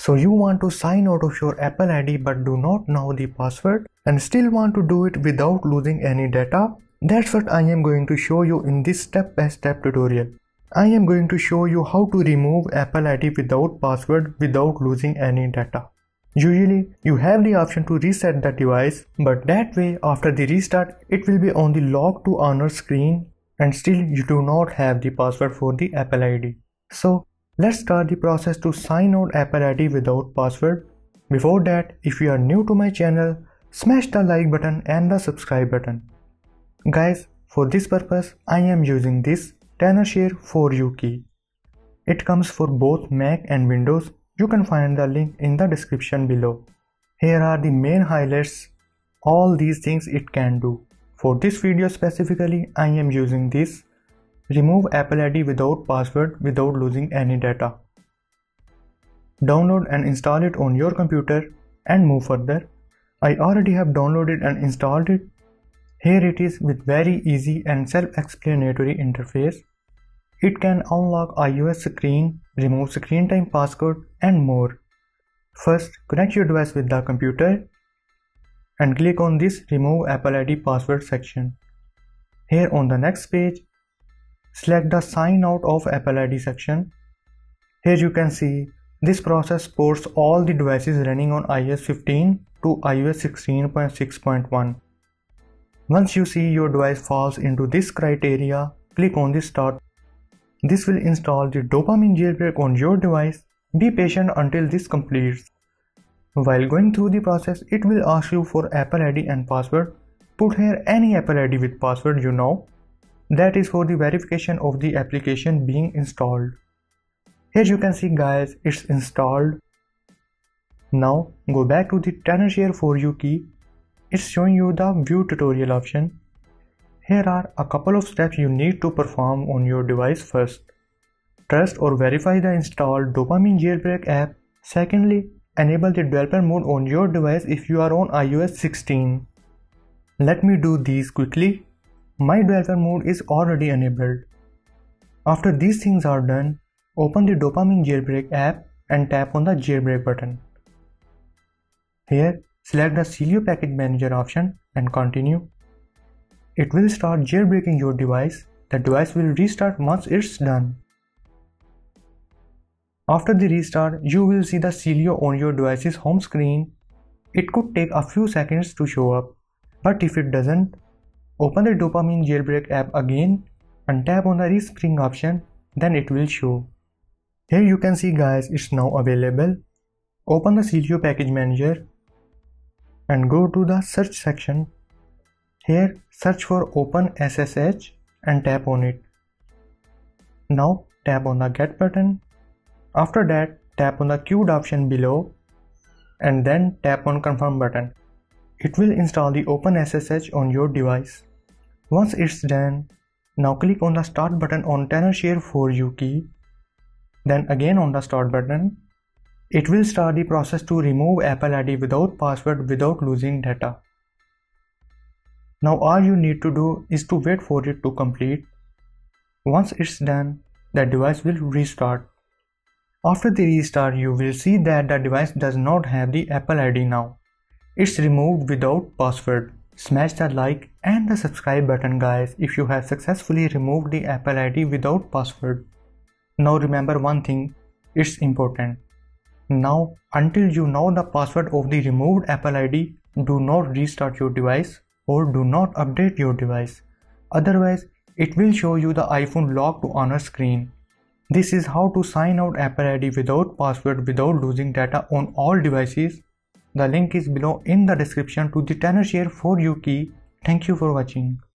So you want to sign out of your Apple ID but do not know the password and still want to do it without losing any data? That's what I am going to show you in this step-by-step tutorial. I am going to show you how to remove Apple ID without password without losing any data. Usually, you have the option to reset the device, but that way after the restart, it will be on the lock to honor screen and still you do not have the password for the Apple ID. So, let's start the process to sign out Apple ID without password. Before that, if you are new to my channel, smash the like button and the subscribe button. Guys, for this purpose, I am using this Tenorshare 4U key. It comes for both Mac and Windows. You can find the link in the description below. Here are the main highlights, all these things it can do. For this video specifically, I am using this. Remove Apple ID without password without losing any data. Download and install it on your computer and move further. I already have downloaded and installed it. Here it is with very easy and self-explanatory interface. It can unlock iOS screen, remove screen time passcode and more. First, connect your device with the computer and click on this Remove Apple ID Password section. Here on the next page, select the Sign Out of Apple ID section. Here you can see this process supports all the devices running on iOS 15 to iOS 16.6.1. Once you see your device falls into this criteria, click on the Start. This will install the dopamine jailbreak on your device. Be patient until this completes. While going through the process, it will ask you for Apple ID and password. Put here any Apple ID with password you know. That is for the verification of the application being installed. Here you can see guys, it's installed. Now go back to the Tenorshare 4U key. It's showing you the view tutorial option. Here are a couple of steps you need to perform on your device first. Trust or verify the installed dopamine jailbreak app. Secondly, enable the developer mode on your device if you are on iOS 16. Let me do these quickly. My developer mode is already enabled. After these things are done, open the dopamine jailbreak app and tap on the jailbreak button. Here, select the Celio Package Manager option and continue. It will start jailbreaking your device. The device will restart once it's done. After the restart, you will see the Celio on your device's home screen. It could take a few seconds to show up, but if it doesn't, open the dopamine jailbreak app again and tap on the respring option, then it will show. Here you can see guys, it's now available. Open the Celio Package Manager and go to the search section. Here search for OpenSSH and tap on it. Now tap on the Get button. After that, tap on the queued option below and then tap on Confirm button. It will install the OpenSSH on your device. Once it's done, now click on the Start button on Tenorshare 4U key. Then again on the Start button. It will start the process to remove Apple ID without password without losing data. Now all you need to do is to wait for it to complete. Once it's done, the device will restart. After the restart, you will see that the device does not have the Apple ID now. It's removed without password. Smash the like and the subscribe button guys if you have successfully removed the Apple ID without password. Now remember one thing, it's important. Now until you know the password of the removed Apple ID, do not restart your device or do not update your device. Otherwise, it will show you the iPhone lock to honor screen. This is how to sign out Apple ID without password without losing data on all devices. The link is below in the description to the Tenorshare 4U key. Thank you for watching.